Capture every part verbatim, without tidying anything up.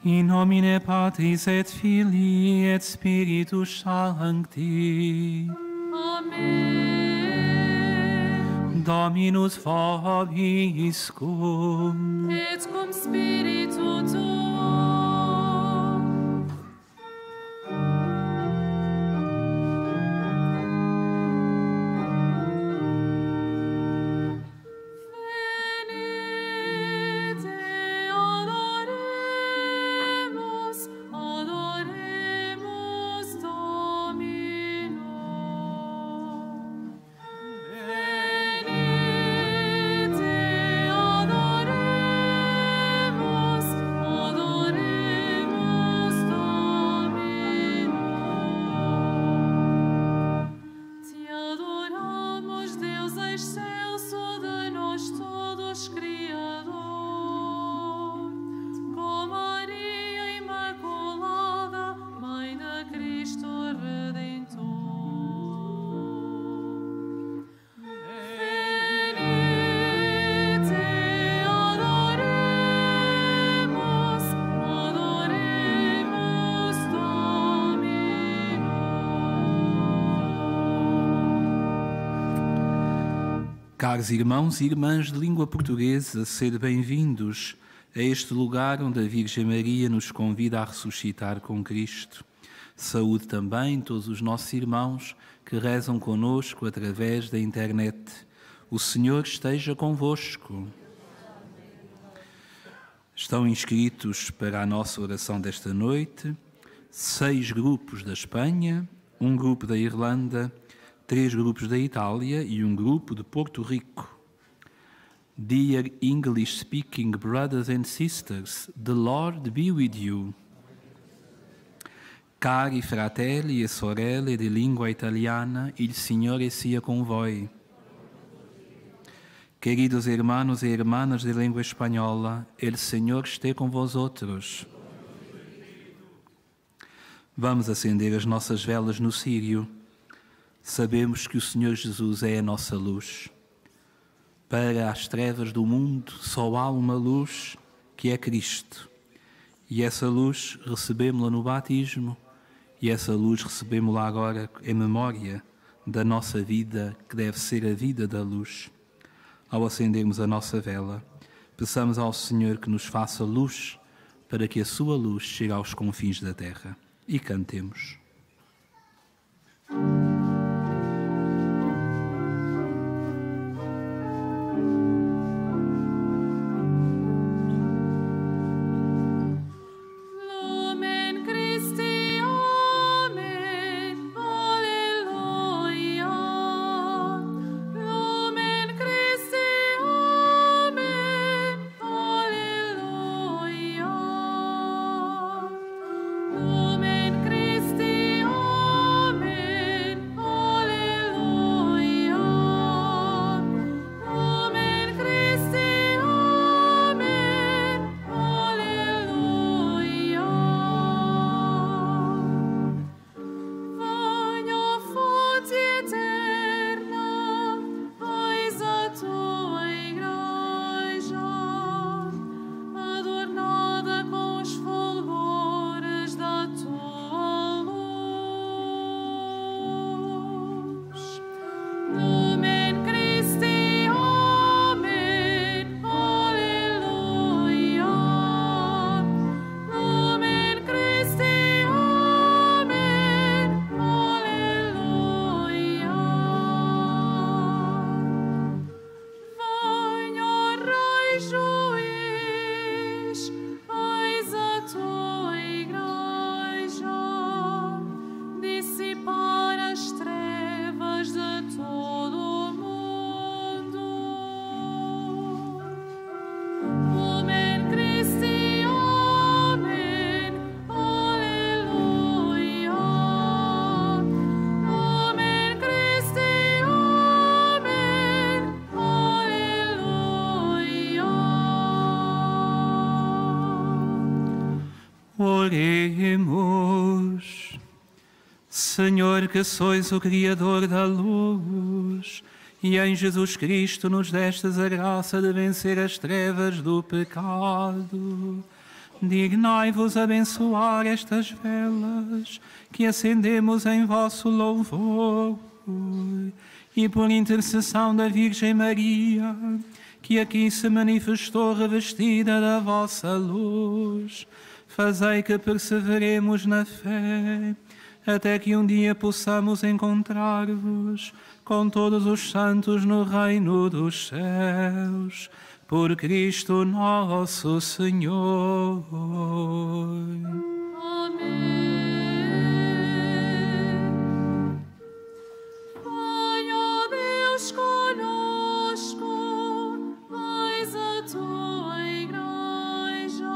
In nomine Patris et Filii et Spiritus Sancti. Amen. Dominus vobiscum. Et cum spiritu tuo. Caros irmãos e irmãs de língua portuguesa, sede bem-vindos a este lugar onde a Virgem Maria nos convida a ressuscitar com Cristo. Saúde também todos os nossos irmãos que rezam conosco através da internet. O Senhor esteja convosco. Estão inscritos para a nossa oração desta noite seis grupos da Espanha, um grupo da Irlanda, três grupos da Itália e um grupo de Porto Rico. Dear English-speaking brothers and sisters, the Lord be with you. Cari fratelli e sorelle di lingua italiana, il Signore sia con voi. Queridos hermanos e hermanas de língua espanhola, el Senhor esteja com vosotros. Vamos acender as nossas velas no círio. Sabemos que o Senhor Jesus é a nossa luz. Para as trevas do mundo só há uma luz, que é Cristo. E essa luz recebemos-la no batismo, e essa luz recebemos-la agora em memória da nossa vida, que deve ser a vida da luz. Ao acendermos a nossa vela, peçamos ao Senhor que nos faça luz, para que a sua luz chegue aos confins da terra. E cantemos. Oremos. Senhor, que sois o Criador da luz, e em Jesus Cristo nos destes a graça de vencer as trevas do pecado, Dignai-vos abençoar estas velas que acendemos em vosso louvor, e por intercessão da Virgem Maria, que aqui se manifestou revestida da vossa luz, fazei que perseveremos na fé, até que um dia possamos encontrar-vos com todos os santos no reino dos céus. Por Cristo nosso Senhor. Amém. Venha Deus conosco, eis a tua igreja,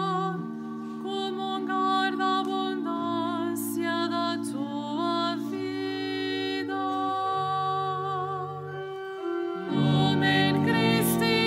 comungar da abundância da tua vida. Lumen Christi.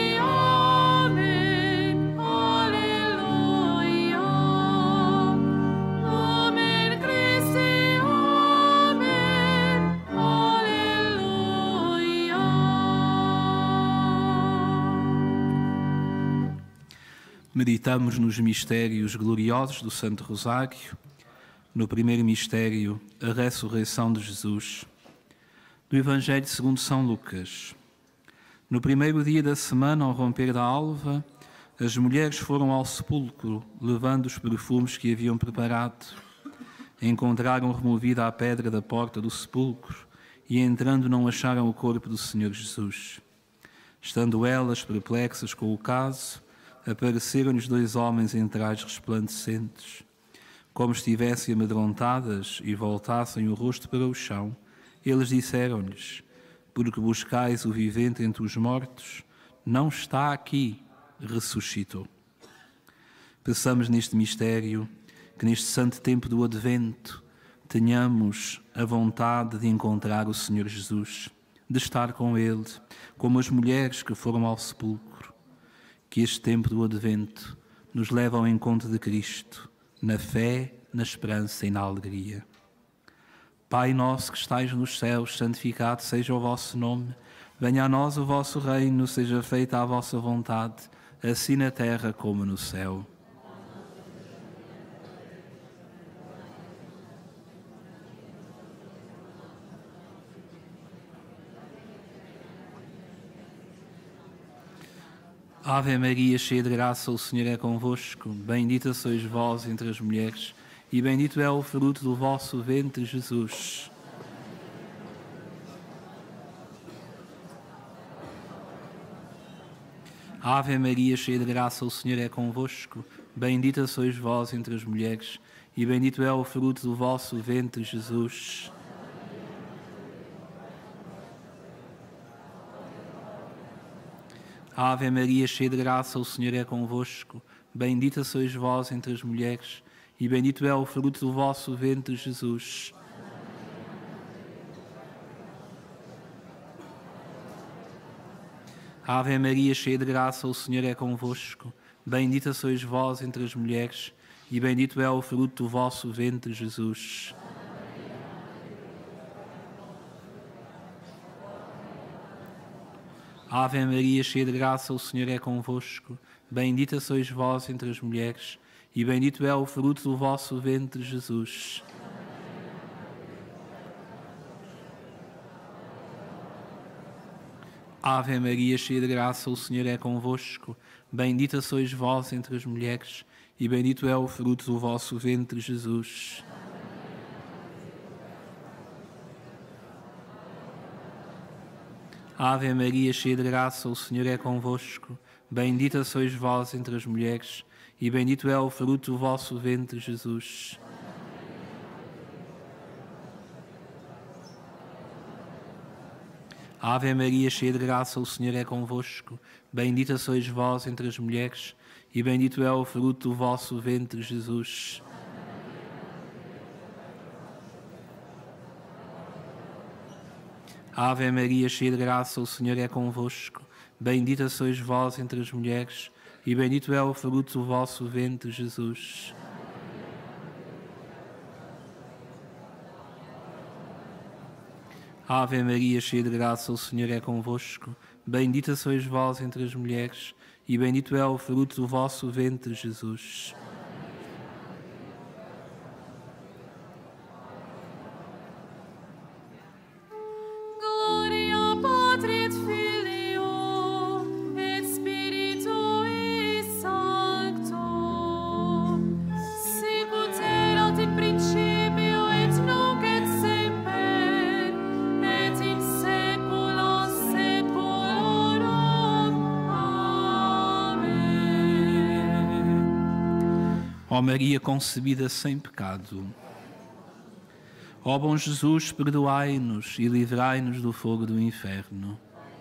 Meditamos nos mistérios gloriosos do Santo Rosário. No primeiro mistério, a ressurreição de Jesus. Do Evangelho segundo São Lucas. No primeiro dia da semana, ao romper da alva, as mulheres foram ao sepulcro, levando os perfumes que haviam preparado. Encontraram removida a pedra da porta do sepulcro e, entrando, não acharam o corpo do Senhor Jesus. Estando elas perplexas com o caso, apareceram-lhes dois homens em trajes resplandecentes. Como estivessem amedrontadas e voltassem o rosto para o chão, eles disseram-lhes: porque buscais o vivente entre os mortos, não está aqui, ressuscitou. Pensamos neste mistério, que neste santo tempo do Advento tenhamos a vontade de encontrar o Senhor Jesus, de estar com Ele, como as mulheres que foram ao sepulcro. Que este tempo do Advento nos leve ao encontro de Cristo, na fé, na esperança e na alegria. Pai nosso que estais nos céus, santificado seja o vosso nome. Venha a nós o vosso reino, seja feita a vossa vontade, assim na terra como no céu. Ave Maria, cheia de graça, o Senhor é convosco. Bendita sois vós entre as mulheres, e bendito é o fruto do vosso ventre, Jesus. Ave Maria, cheia de graça, o Senhor é convosco. Bendita sois vós entre as mulheres, e bendito é o fruto do vosso ventre, Jesus. Ave Maria, cheia de graça, o Senhor é convosco. Bendita sois vós entre as mulheres, e bendito é o fruto do vosso ventre, Jesus. Ave Maria, cheia de graça, o Senhor é convosco. Bendita sois vós entre as mulheres, e bendito é o fruto do vosso ventre, Jesus. Ave Maria, cheia de graça, o Senhor é convosco. Bendita sois vós entre as mulheres, e bendito é o fruto do vosso ventre, Jesus. Ave Maria, cheia de graça, o Senhor é convosco. Bendita sois vós entre as mulheres, e bendito é o fruto do vosso ventre, Jesus. Ave Maria, cheia de graça, o Senhor é convosco. Bendita sois vós entre as mulheres, e bendito é o fruto do vosso ventre, Jesus. Ave Maria, cheia de graça, o Senhor é convosco. Bendita sois vós entre as mulheres, e bendito é o fruto do vosso ventre, Jesus. Ave Maria, cheia de graça, o Senhor é convosco. Bendita sois vós entre as mulheres, e bendito é o fruto do vosso ventre, Jesus. Ave Maria, cheia de graça, o Senhor é convosco. Bendita sois vós entre as mulheres, e bendito é o fruto do vosso ventre, Jesus. Ó Maria concebida sem pecado, ó bom Jesus, perdoai-nos e livrai-nos do fogo do inferno.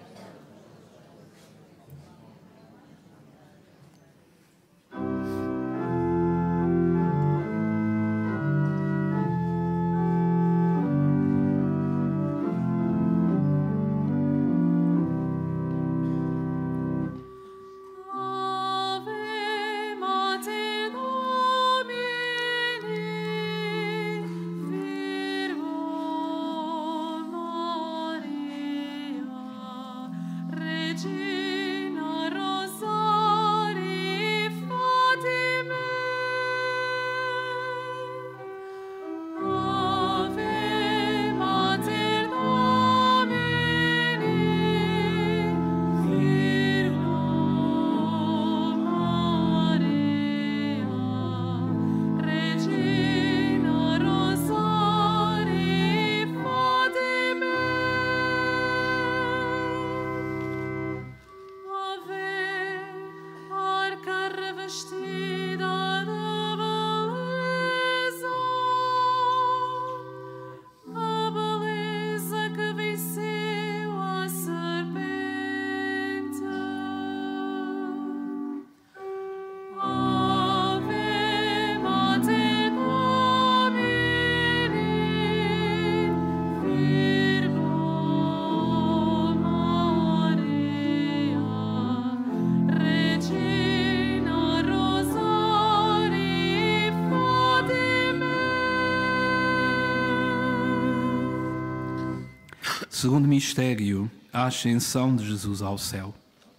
Segundo mistério, a ascensão de Jesus ao céu.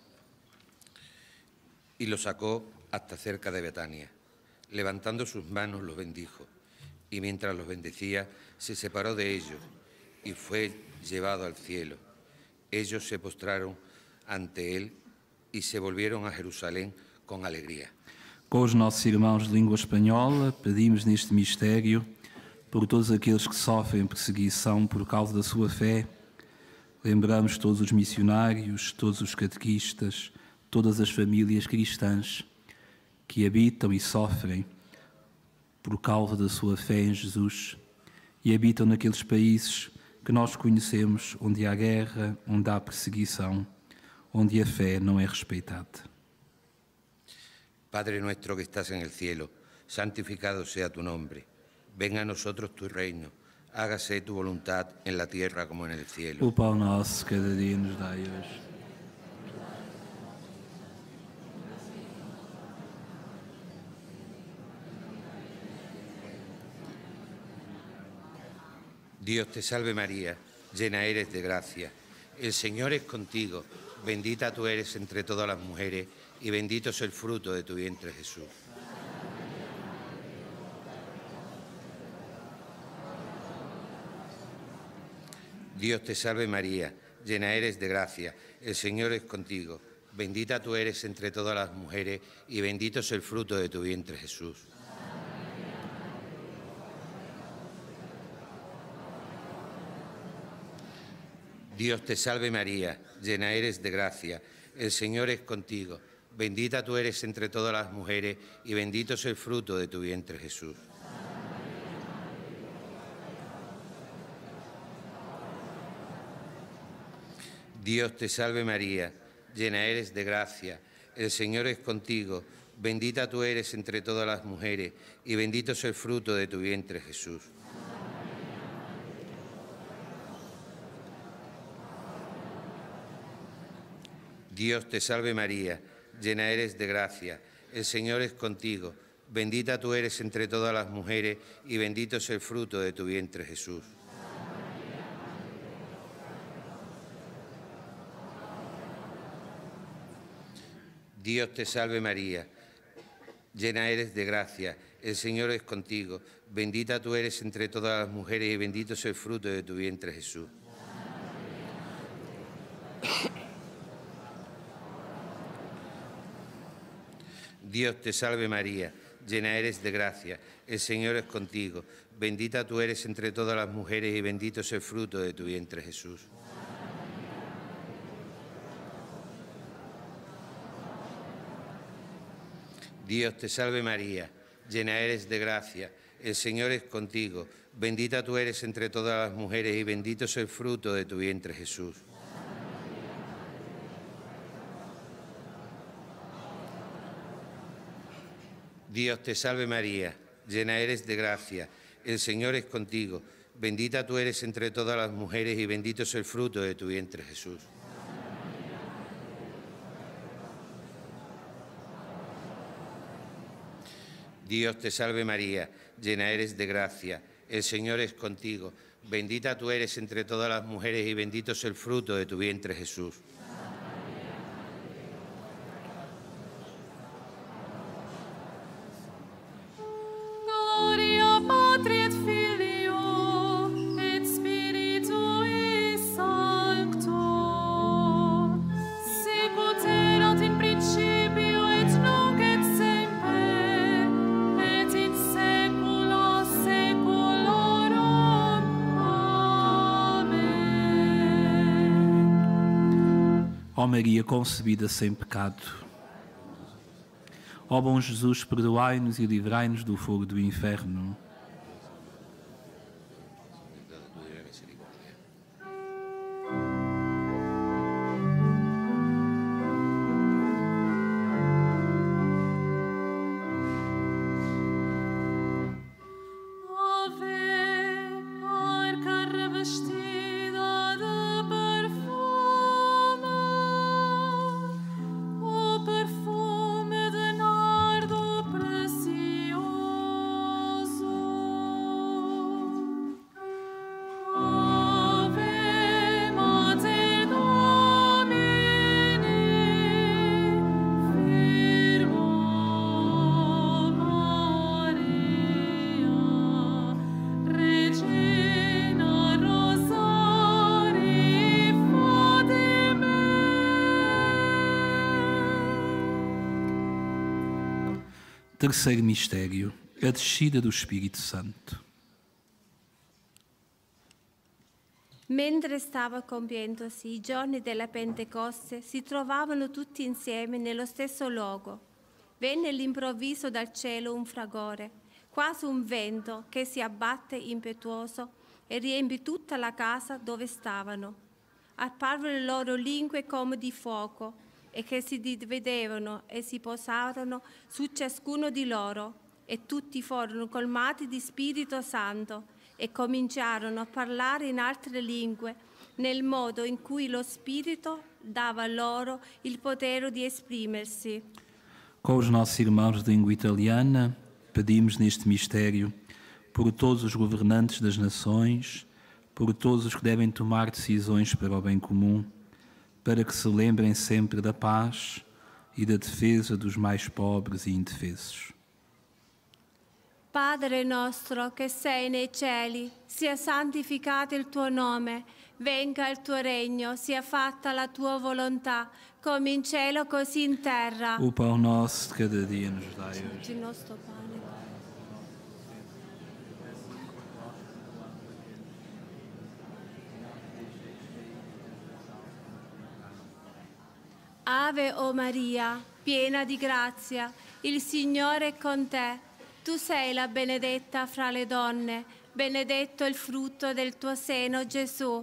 Y lo sacó hasta cerca de Betania. Levantando sus manos los bendijo, y mientras los bendecía, se separó de ellos y fue llevado al cielo. Ellos se postraron ante él y se volvieron a Jerusalén con alegría. Com os nossos irmãos de língua espanhola, pedimos neste mistério por todos aqueles que sofrem perseguição por causa da sua fé. Lembramos todos os missionários, todos os catequistas, todas as famílias cristãs que habitam e sofrem por causa da sua fé em Jesus e habitam naqueles países que nós conhecemos, onde há guerra, onde há perseguição, onde a fé não é respeitada. Padre nuestro que estás en el cielo, santificado sea tu nombre. Venga a nosotros tu reino. Hágase tu voluntad en la tierra como en el cielo. O pão nosso cada dia nos dai hoje. Dios te salve María, llena eres de gracia. El Señor es contigo, bendita tú eres entre todas las mujeres y bendito es el fruto de tu vientre Jesús. Dios te salve María, llena eres de gracia, el Señor es contigo, bendita tú eres entre todas las mujeres y bendito es el fruto de tu vientre Jesús. Dios te salve María, llena eres de gracia, el Señor es contigo, bendita tú eres entre todas las mujeres y bendito es el fruto de tu vientre Jesús. Dios te salve María, llena eres de gracia, el Señor es contigo, bendita tú eres entre todas las mujeres y bendito es el fruto de tu vientre Jesús. Dios te salve María, llena eres de gracia, el Señor es contigo, bendita tú eres entre todas las mujeres y bendito es el fruto de tu vientre Jesús. Dios te salve María, llena eres de gracia, el Señor es contigo, bendita tú eres entre todas las mujeres y bendito es el fruto de tu vientre Jesús. Dios te salve María, llena eres de gracia, el Señor es contigo, bendita tú eres entre todas las mujeres y bendito es el fruto de tu vientre Jesús. Dios te salve María, llena eres de gracia, el Señor es contigo, bendita tú eres entre todas las mujeres y bendito es el fruto de tu vientre, Jesús. Dios te salve María, llena eres de gracia, el Señor es contigo, bendita tú eres entre todas las mujeres y bendito es el fruto de tu vientre, Jesús. Dios te salve María, llena eres de gracia, el Señor es contigo, bendita tú eres entre todas las mujeres y bendito es el fruto de tu vientre, Jesús. Gloria Patri et Filio et Spiritui Sancto, sicut erat in principio et nunc et semper, et in saecula saeculorum. Amém. Ó Maria concebida sem pecado, ó bom Jesus, perdoai-nos e livrai-nos do fogo do inferno. Ave, arca revestida de perfume, o perfume de nardo precioso. Ave, Mater Domini, Virgo Maria, Regina Rosarii Fatima. Terceiro mistério, a descida do Espírito Santo. Mentre stava compiendosi i giorni della Pentecoste, si trovavano tutti insieme nello stesso luogo. Venne all'improvviso dal cielo un fragore, quasi un vento che si abbatte impetuoso e riempì tutta la casa dove stavano. Apparvero le loro lingue come di fuoco e che si dividevano e si posarono su ciascuno di loro, e tutti furono colmati di Spirito Santo e cominciarono a parlare in altre lingue nel modo in cui lo Spirito dava loro il potere di esprimersi. Com os nossos irmãos de língua italiana, pedimos neste mistério por todos os governantes das nações, por todos os que devem tomar decisões para o bem comum, para que se lembrem sempre da paz e da defesa dos mais pobres e indefesos. Padre nostro che sei nei cieli, sia santificato il tuo nome, venga il tuo regno, sia fatta la tua volontà, come in cielo così in terra. O pão nosso de cada dia nos dai hoje. Il nostro pane. Ave o Maria, piena di grazia, il Signore è con te. Tu sei la benedetta fra le donne, benedetto il frutto del tuo seno, Gesù.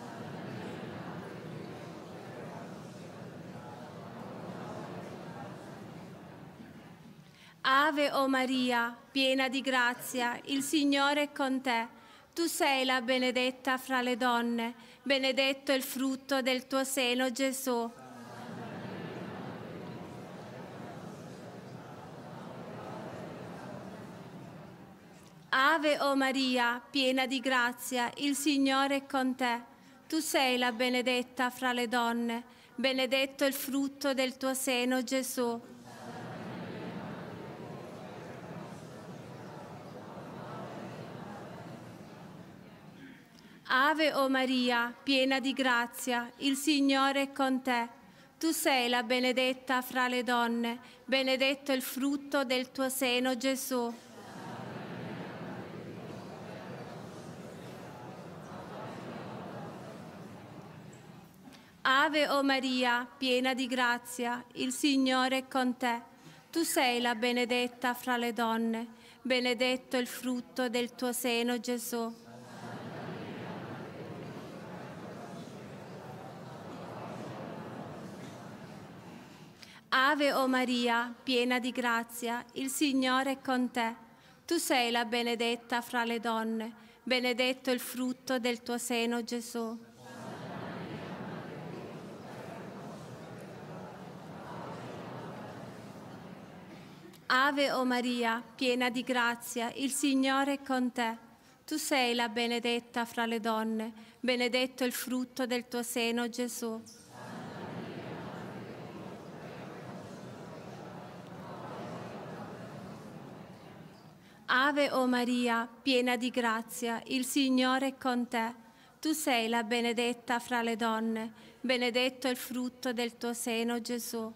Ave o Maria, piena di grazia, il Signore è con te. Tu sei la benedetta fra le donne, benedetto il frutto del tuo seno, Gesù. Ave o Maria, piena di grazia, il Signore è con te. Tu sei la benedetta fra le donne, benedetto il frutto del tuo seno, Gesù. Ave o Maria, piena di grazia, il Signore è con te. Tu sei la benedetta fra le donne, benedetto il frutto del tuo seno, Gesù. Ave o Maria, piena di grazia, il Signore è con te. Tu sei la benedetta fra le donne, benedetto il frutto del tuo seno, Gesù. Ave o Maria, piena di grazia, il Signore è con te. Tu sei la benedetta fra le donne, benedetto il frutto del tuo seno, Gesù. Ave o Maria, piena di grazia, il Signore è con te. Tu sei la benedetta fra le donne, benedetto il frutto del tuo seno, Gesù. Ave o Maria, piena di grazia, il Signore è con te. Tu sei la benedetta fra le donne, benedetto il frutto del tuo seno, Gesù.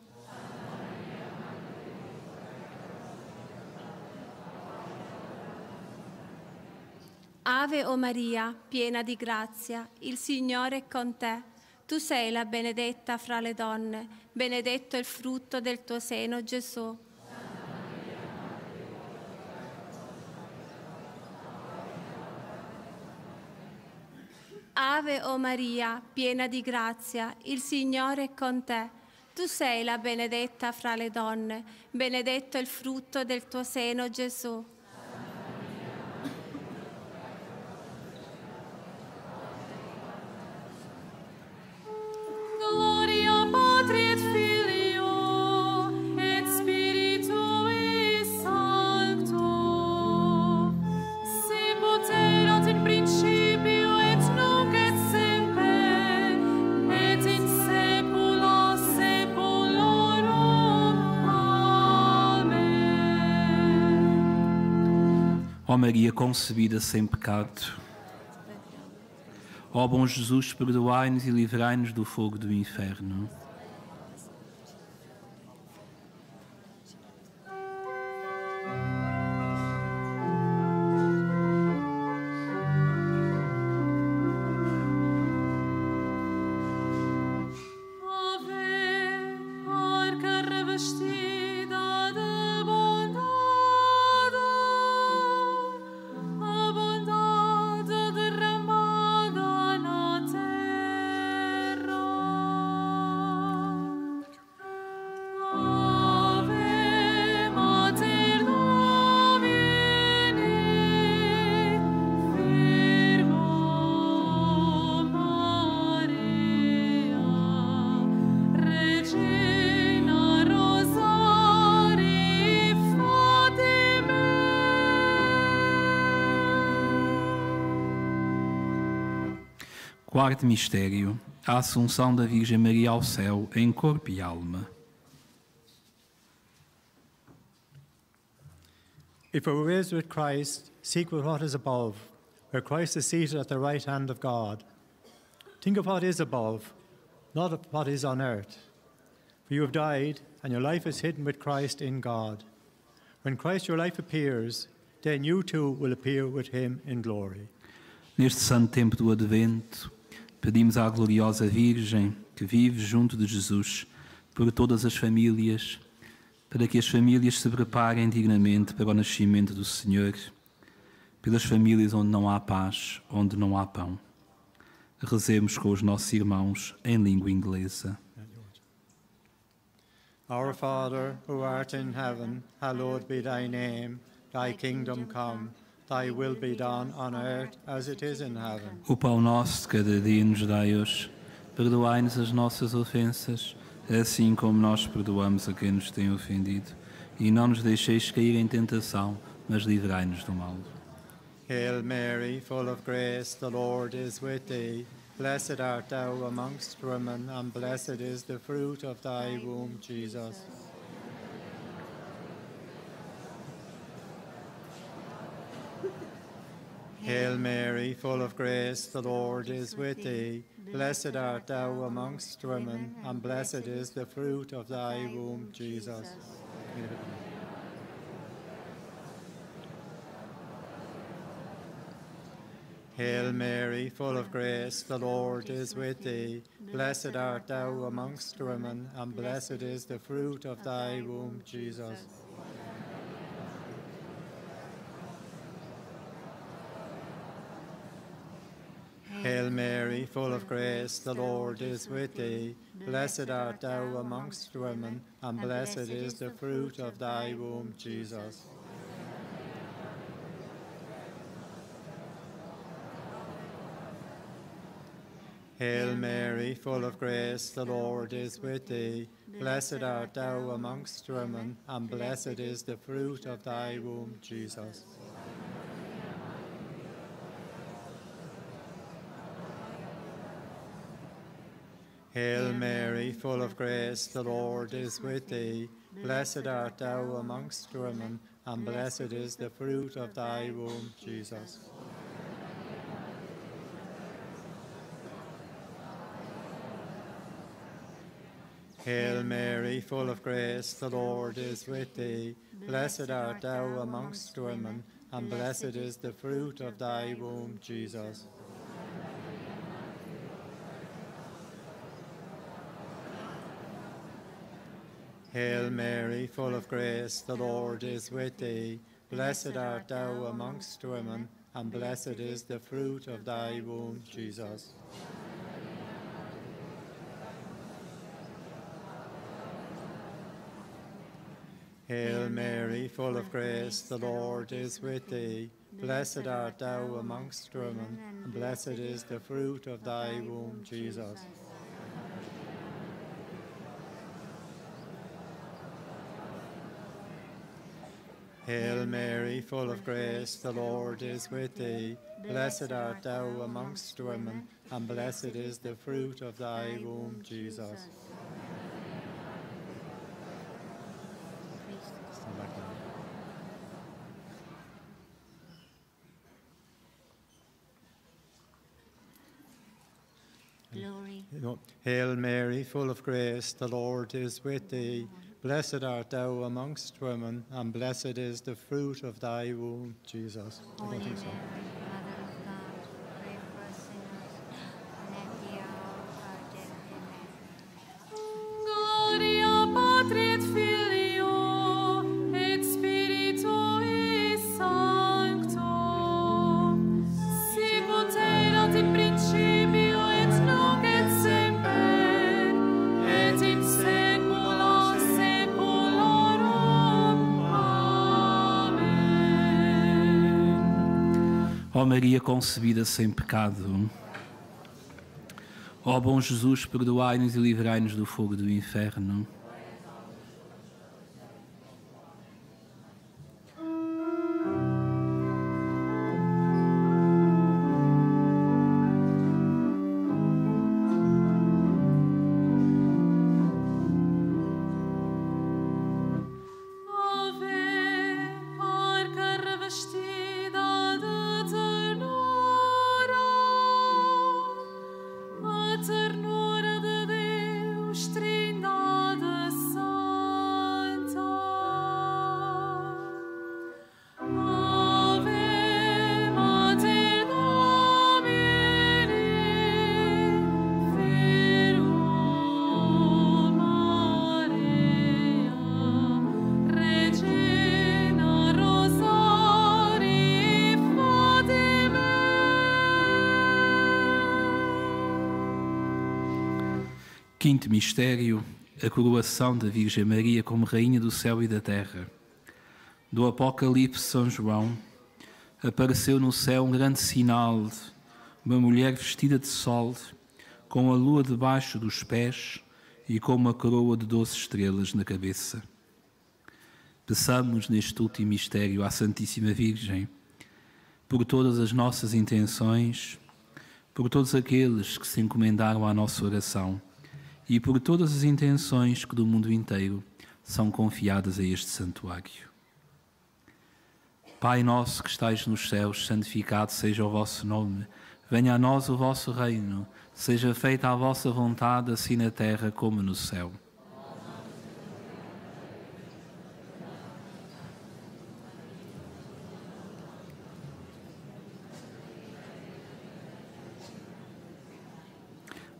Ave o Maria, piena di grazia, il Signore è con te. Tu sei la benedetta fra le donne, benedetto il frutto del tuo seno, Gesù. Ave o Maria, piena di grazia, il Signore è con te. Tu sei la benedetta fra le donne, benedetto il frutto del tuo seno, Gesù. Gloria Patri et Filio et Spiritui Sancto, sicut erat in principio et nunc et semper, et in saecula saeculorum. Amém. Ó Maria concebida sem pecado, ó bom Jesus, perdoai-nos e livrai-nos do fogo do inferno. Ave, arca revestida de bondade, a bondade derramada na terra. Ave, Mater Domini, Virgo Maria, Regina Rosarii Fatime. Quarto mistério, a Assunção da Virgem Maria ao céu, em corpo e alma. If we were raised with Christ, seek what is above, where Christ is seated at the right hand of God. Think of what is above, not of what is on earth. For you have died, and your life is hidden with Christ in God. When Christ your life appears, then you too will appear with him in glory. Neste santo tempo do Advento, pedimos à gloriosa Virgem que vive junto de Jesus por todas as famílias, para que as famílias se preparem dignamente para o nascimento do Senhor, pelas famílias onde não há paz, onde não há pão. Rezemos com os nossos irmãos em língua inglesa. Our Father, who art in heaven, hallowed be thy name. Thy kingdom come, thy will be done on earth as it is in heaven. O pão nosso de cada dia nos dai hoje. Perdoai-nos as nossas ofensas, assim como nós perdoamos a quem nos tem ofendido. E não nos deixeis cair em tentação, mas livrai-nos do mal. Hail Mary, full of grace, the Lord is with thee. Blessed art thou amongst women, and blessed is the fruit of thy womb, Jesus. Hail Mary, full of grace, the Lord is with thee. Blessed art thou amongst women, and blessed is the fruit of thy womb, Jesus. Hail Mary, full of grace, the Lord is with thee. Blessed art thou amongst women, and blessed is the fruit of thy womb, Jesus. Hail Mary, full of grace, the Lord is with thee. Blessed art thou amongst women, and blessed is the fruit of thy womb, Jesus. Hail Mary, full of grace, the Lord is with thee. Blessed art thou amongst women, and blessed is the fruit of thy womb, Jesus. Hail Mary, full of grace, the Lord is with thee. Blessed art thou amongst women, and blessed is the fruit of thy womb, Jesus. Hail Mary, full of grace, the Lord is with thee. Blessed art thou amongst women, and blessed is the fruit of thy womb, Jesus. Hail Mary, full of grace, the Lord is with thee. Blessed art thou amongst women, and blessed is the fruit of thy womb, Jesus. Hail Mary, full of grace, the Lord is with thee. Blessed art thou amongst women, and blessed is the fruit of thy womb, Jesus. Hail Mary, full of grace, the Lord is with thee. Blessed art thou amongst women, and blessed is the fruit of thy womb, Jesus. Glory. Hail Mary, full of grace, the Lord is with thee. Blessed art thou amongst women, and blessed is the fruit of thy womb, Jesus. Holy Mary, Mother of God, pray for us sinners, and at the hour of our death. Amen. Gloria Patri et Filio et Spiritui Sancto, sicut erat in principio et nunc et semper, et in saecula saeculorum. Amém. Ó Maria concebida sem pecado, ó bom Jesus, perdoai-nos e livrai-nos do fogo do inferno. Ave, arca revestida de ternura, a ternura de Deus, Trindade Santa. Ave, Mater Domini, Virgo Maria, Regina Rosarii Fatime. Quinto mistério, a coroação da Virgem Maria como Rainha do céu e da terra. Do Apocalipse de São João, apareceu no céu um grande sinal, uma mulher vestida de sol, com a lua debaixo dos pés e com uma coroa de doze estrelas na cabeça. Peçamos neste último mistério à Santíssima Virgem, por todas as nossas intenções, por todos aqueles que se encomendaram à nossa oração e por todas as intenções que do mundo inteiro são confiadas a este santuário. Pai nosso que estais nos céus, santificado seja o vosso nome. Venha a nós o vosso reino. Seja feita a vossa vontade, assim na terra como no céu.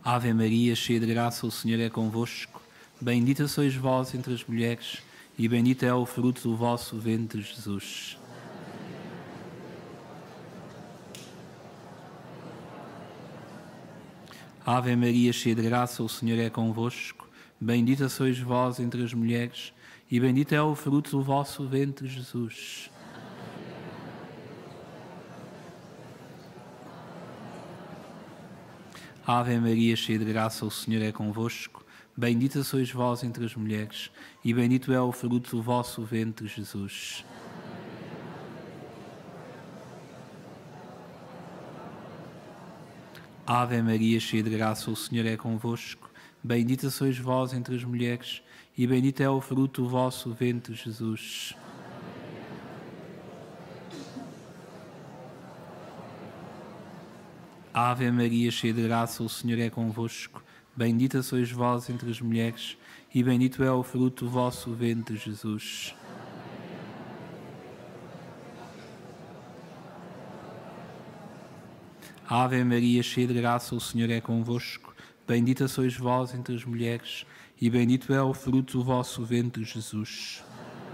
Ave Maria, cheia de graça, o Senhor é convosco. Bendita sois vós entre as mulheres, e bendito é o fruto do vosso ventre, Jesus. Ave Maria, cheia de graça, o Senhor é convosco. Bendita sois vós entre as mulheres, e bendito é o fruto do vosso ventre, Jesus. Ave Maria, cheia de graça, o Senhor é convosco. Bendita sois vós entre as mulheres, e bendito é o fruto do vosso ventre, Jesus. Ave Maria, cheia de graça, o Senhor é convosco. Bendita sois vós entre as mulheres, e bendito é o fruto do vosso ventre, Jesus. Ave Maria, cheia de graça, o Senhor é convosco. Bendita sois vós entre as mulheres, e bendito é o fruto do vosso ventre, Jesus. Ave Maria, cheia de graça, o Senhor é convosco. Bendita sois vós entre as mulheres, e bendito é o fruto do vosso ventre, Jesus.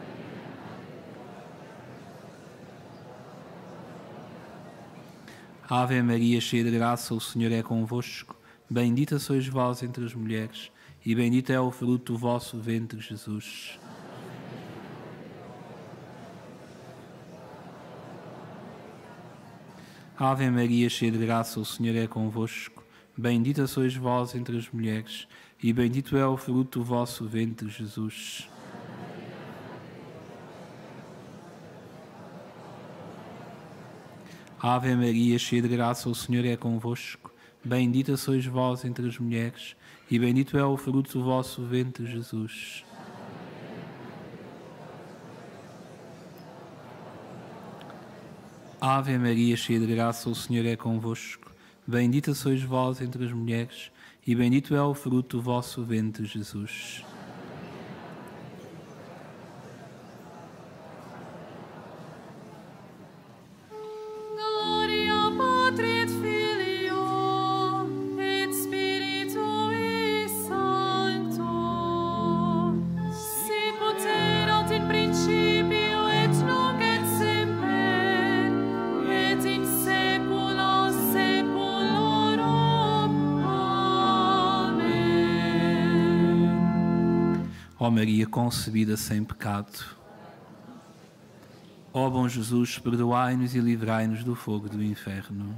Ave Maria, cheia de graça, o Senhor é convosco. Bendita sois vós entre as mulheres, e bendito é o fruto do vosso ventre, Jesus. Ave Maria, cheia de graça, o Senhor é convosco. Bendita sois vós entre as mulheres, e bendito é o fruto do vosso ventre, Jesus. Ave Maria, cheia de graça, o Senhor é convosco. Bendita sois vós entre as mulheres, e bendito é o fruto do vosso ventre, Jesus. Ave Maria, cheia de graça, o Senhor é convosco. Bendita sois vós entre as mulheres, e bendito é o fruto do vosso ventre, Jesus. Ó Maria concebida sem pecado, ó bom Jesus, perdoai-nos e livrai-nos do fogo do inferno.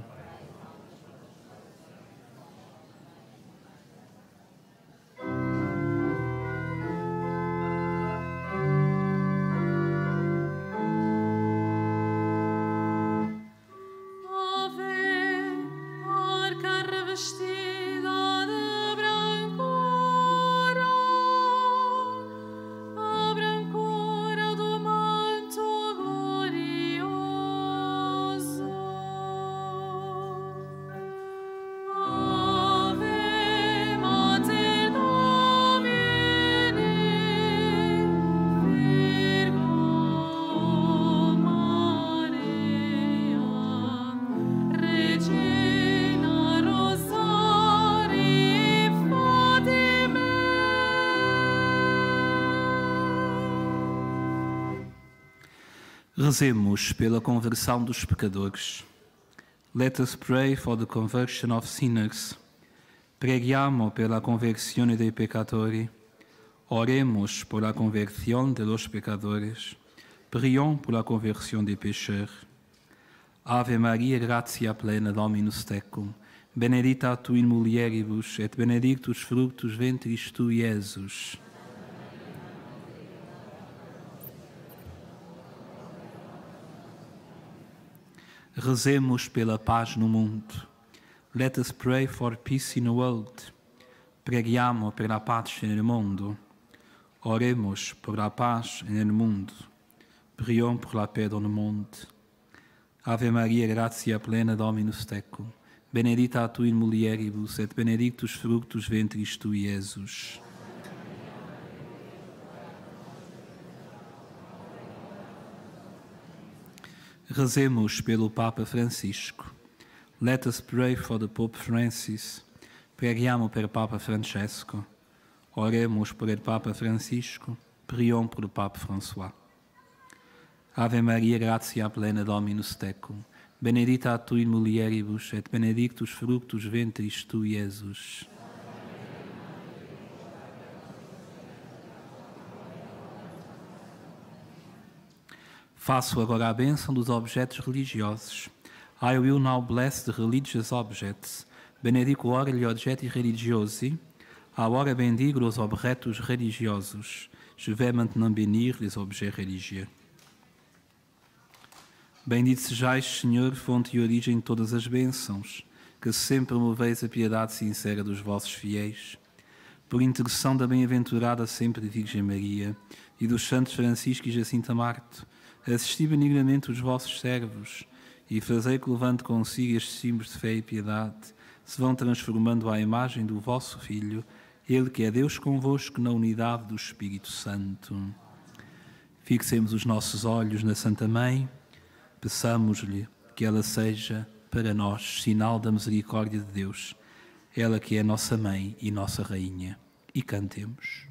Rezemos pela conversão dos pecadores. Let us pray for the conversion of sinners. Preghiamo per la conversione dei peccatori. Oremos por la conversión de los pecadores. Prions por la conversión des pécheurs. Ave Maria, gratia plena, Dominus tecum. Benedicta tu in mulieribus, et benedictus fructus ventris tui, Iesus. Rezemos pela paz no mundo. Let us pray for peace in the world. Preghiamo per la pace nel mondo. Oremos por la paz nel mundo. Prions pour la paix dans le monde. Ave Maria, gratia plena, Dominus tecum. Benedicta tu in mulieribus, et benedictus fructus ventris tui, Iesus. Rezemos pelo Papa Francisco. Let us pray for the Pope Francis. Preghiamo per Papa Francesco, oremus por el Papa Francisco, prions por Papa François. Ave Maria, gratia plena Dominus tecum, benedicta tu in mulieribus, et benedictus fructus ventris tu, Iesus. Faço agora a bênção dos objetos religiosos. I will now bless the religious objects. Benedico ora gli oggetti religiosi. Agora bendigo os objetos religiosos. Je vais maintenant bénir les objets religieux. Bendito sejais, Senhor, fonte e origem de todas as bênçãos, que sempre promoveis a piedade sincera dos vossos fiéis. Por intercessão da bem-aventurada sempre Virgem Maria e dos santos Francisco e Jacinta Marto, assisti benignamente os vossos servos e fazei que, levando consigo estes símbolos de fé e piedade, se vão transformando à imagem do vosso Filho, Ele que é Deus convosco na unidade do Espírito Santo. Fixemos os nossos olhos na Santa Mãe, peçamos-lhe que ela seja para nós sinal da misericórdia de Deus, ela que é nossa Mãe e nossa Rainha. E cantemos.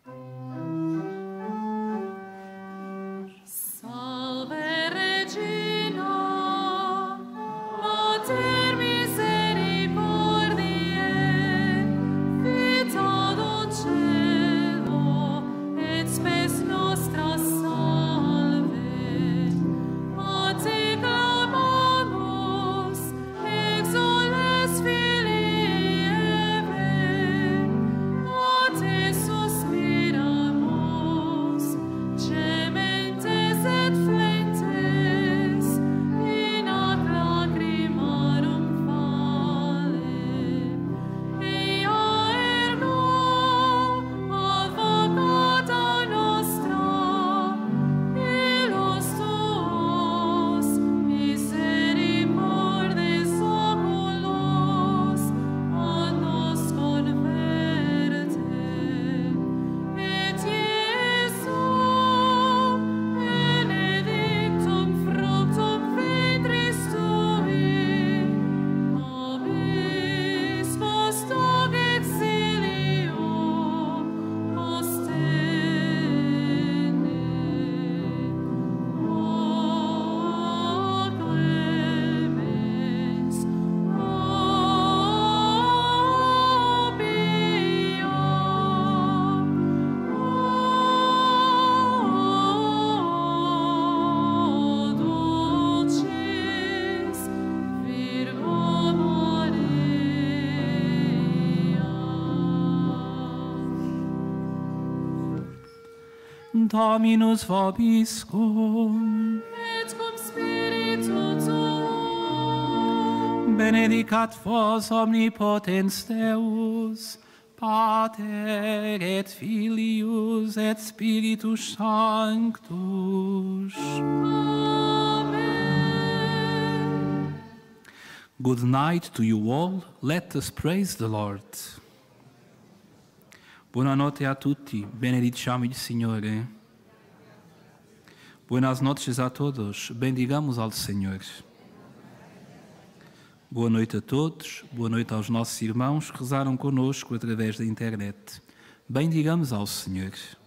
Dominus vobiscum. Et cum spiritu tuo. Benedicat vos omnipotens Deus, Pater et Filius et Spiritus Sanctus. Amen. Good night to you all. Let us praise the Lord. Buonanotte a tutti. Benediciamo il Signore. Buenas noches a todos. Bendigamos ao Senhor. Boa noite a todos. Boa noite aos nossos irmãos que rezaram conosco através da internet. Bendigamos ao Senhor.